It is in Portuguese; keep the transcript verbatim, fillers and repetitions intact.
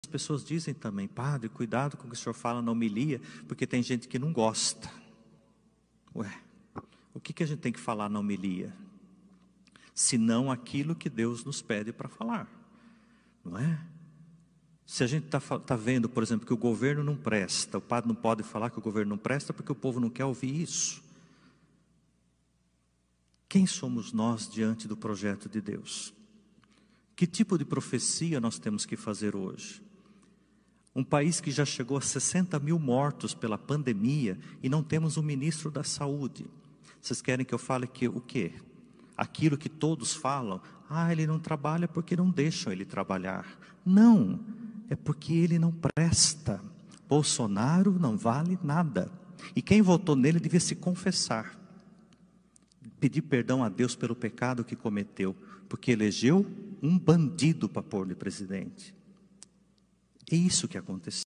As pessoas dizem também: padre, cuidado com o que o senhor fala na homilia, porque tem gente que não gosta. Ué, o que, que a gente tem que falar na homilia? Senão aquilo que Deus nos pede para falar, não é? Se a gente está tá vendo, por exemplo, que o governo não presta, o padre não pode falar que o governo não presta porque o povo não quer ouvir isso. Quem somos nós diante do projeto de Deus? Que tipo de profecia nós temos que fazer hoje? Um país que já chegou a sessenta mil mortos pela pandemia e não temos um ministro da saúde. Vocês querem que eu fale que o quê? Aquilo que todos falam: ah, ele não trabalha porque não deixam ele trabalhar. Não, é porque ele não presta. Bolsonaro não vale nada. E quem votou nele devia se confessar, pedir perdão a Deus pelo pecado que cometeu, porque elegeu um bandido para pôr de presidente. É isso que aconteceu.